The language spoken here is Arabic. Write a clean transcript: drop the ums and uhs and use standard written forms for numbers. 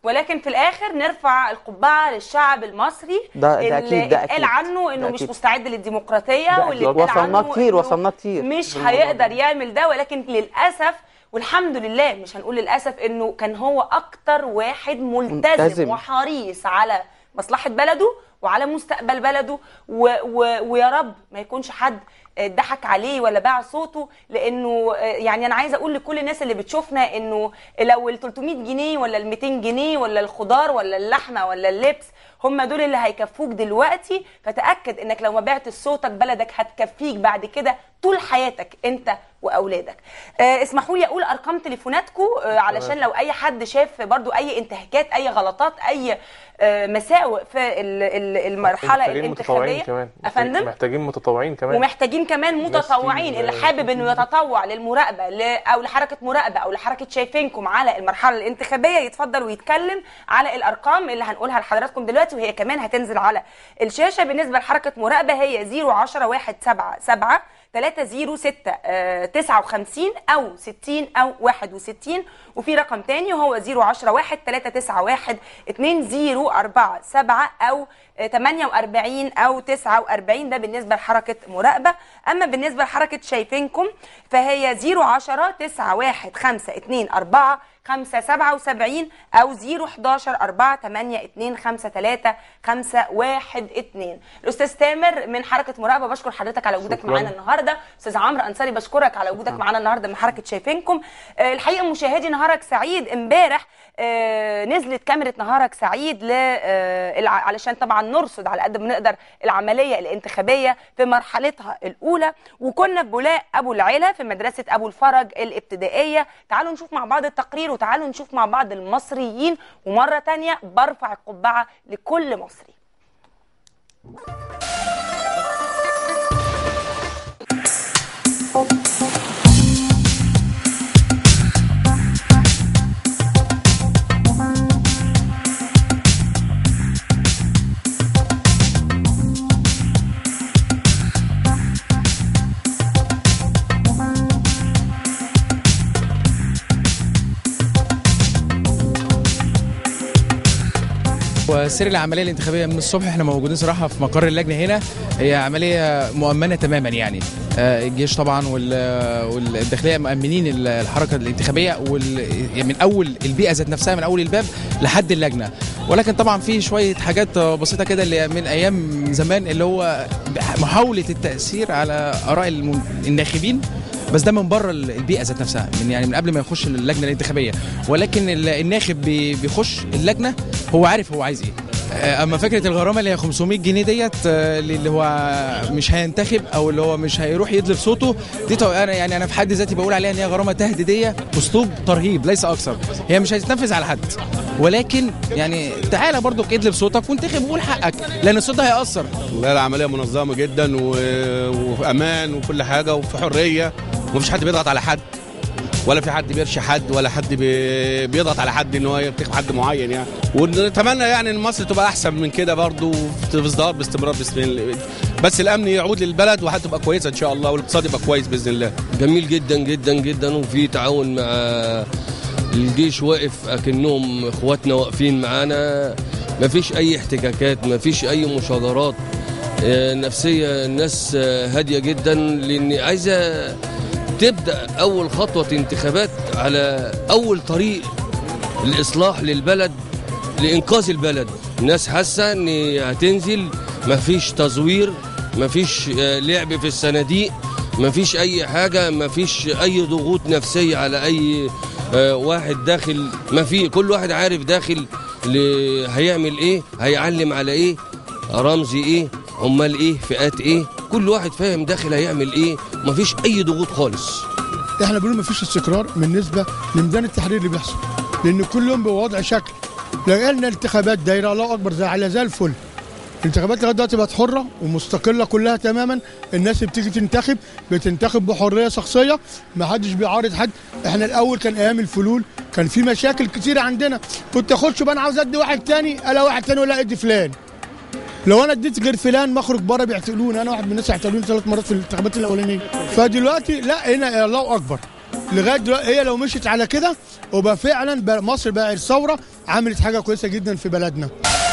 ولكن في الاخر نرفع القبعه للشعب المصري ده اكيد، ده قال عنه انه مش مستعد للديمقراطيه، واللي وصلنا كتير مش هيقدر يعمل ده. ولكن للاسف والحمد لله، مش هنقول للاسف، انه كان هو اكتر واحد ملتزم وحريص على مصلحه بلده وعلى مستقبل بلده، ويا رب ما يكونش حد ضحك عليه ولا باع صوته. لانه يعني انا عايزه اقول لكل الناس اللي بتشوفنا انه لو ال 300 جنيه ولا ال 200 جنيه ولا الخضار ولا اللحمه ولا اللبس هم دول اللي هيكفوك دلوقتي، فتاكد انك لو ما بعت صوتك بلدك هتكفيك بعد كده طول حياتك انت واولادك. اسمحوا لي اقول ارقام تليفوناتكم علشان لو اي حد شاف برضو اي انتهاكات، اي غلطات، اي مساوئ في المرحله الانتخابيه. افندم محتاجين متطوعين كمان، ومحتاجين كمان متطوعين. اللي حابب انه يتطوع للمراقبه او لحركه مراقبه او لحركه شايفينكم على المرحله الانتخابيه يتفضل ويتكلم على الارقام اللي هنقولها لحضراتكم دلوقتي، وهي كمان هتنزل على الشاشه. بالنسبه لحركه مراقبه هي 010 177 306 59 أو 60 أو 61، وفي رقم تاني وهو 010 1 391 2047 أو 48 أو 49. ده بالنسبة لحركة مراقبة. أما بالنسبة لحركة شايفينكم فهي 010 91524 577 أو 011 482 53 512. الأستاذ تامر من حركة مراقبة، بشكر حضرتك على وجودك معانا النهارده. أستاذ عمرو أنصاري بشكرك على وجودك معانا النهارده من حركة شايفينكم. الحقيقة مشاهدي نهارك سعيد، امبارح نزلت كاميرا نهارك سعيد علشان طبعا نرصد على قد ما نقدر العملية الانتخابية في مرحلتها الأولى، وكنا في بولاق أبو العلا في مدرسة أبو الفرج الابتدائية. تعالوا نشوف مع بعض التقرير وتعالوا نشوف مع بعض المصريين، ومرة تانية برفع القبعة لكل مصري. وسير العمليه الانتخابيه من الصبح احنا موجودين صراحه في مقر اللجنه هنا. هي عمليه مؤمنه تماما، يعني الجيش طبعا والداخليه مؤمنين الحركه الانتخابيه من اول البيئه ذات نفسها، من اول الباب لحد اللجنه. ولكن طبعا في شويه حاجات بسيطه كده اللي من ايام زمان، اللي هو محاوله التاثير على اراء الناخبين، بس ده من بره البيئه ذات نفسها، من قبل ما يخش اللجنه الانتخابيه. ولكن الناخب بيخش اللجنه هو عارف هو عايز ايه. اما فكره الغرامه اللي هي 500 جنيه ديت اللي هو مش هينتخب او اللي هو مش هيروح يدلب صوته، دي انا في حد ذاتي بقول عليها ان هي غرامه تهديديه، اسلوب ترهيب ليس اكثر. هي مش هتتنفذ على حد، ولكن يعني تعالى برضو ادلب صوتك وانتخب وقول حقك، لان الصوت ده هيأثر. لا، العمليه منظمه جدا وامان وكل حاجه وفي حريه، ومفيش حد بيضغط على حد، ولا في حد بيرشي حد، ولا حد بيضغط على حد ان هو ينتخب حد معين يعني. ونتمنى يعني ان مصر تبقى احسن من كده برضو، في ازدهار باستمرار بس الامن يعود للبلد وهتبقى كويسه ان شاء الله، والاقتصاد يبقى كويس باذن الله. جميل جدا جدا جدا، وفي تعاون مع الجيش، واقف اكنهم اخواتنا واقفين معانا، مفيش اي احتكاكات، مفيش اي مشاجرات نفسيه. الناس هاديه جدا، لان عايزه تبدأ أول خطوة انتخابات على أول طريق الإصلاح للبلد، لإنقاذ البلد. الناس حاسة إن هتنزل، مفيش تزوير، مفيش لعب في الصناديق، مفيش أي حاجة، مفيش أي ضغوط نفسية على أي واحد داخل. كل واحد عارف داخل هيعمل إيه، هيعلم على إيه، رمزي إيه، عمال إيه، فئات إيه، كل واحد فاهم داخل هيعمل ايه، مفيش اي ضغوط خالص. احنا بنقول مفيش استقرار بالنسبه لميدان التحرير اللي بيحصل، لان كل يوم بوضع شكل. لو قلنا الانتخابات دايره الله اكبر زي الفل، الانتخابات لغايه دلوقتي بقت حره ومستقله كلها تماما. الناس اللي بتيجي بتنتخب بحريه شخصيه، ما حدش بيعارض حد. احنا الاول كان ايام الفلول كان في مشاكل كتيره عندنا، كنت اخش بقى انا عاوز ادي واحد تاني، الا واحد تاني ولا ادي فلان. لو انا اديت غير فلان ما اخرج بره بيعتقلوني. انا واحد من الناس اعتقلوني 3 مرات في الانتخابات الاولانيه. فدلوقتي لا، هنا الله اكبر، لغايه دلوقتي هي لو مشيت على كده وبقى فعلا مصر بقى الثوره عملت حاجه كويسه جدا في بلدنا.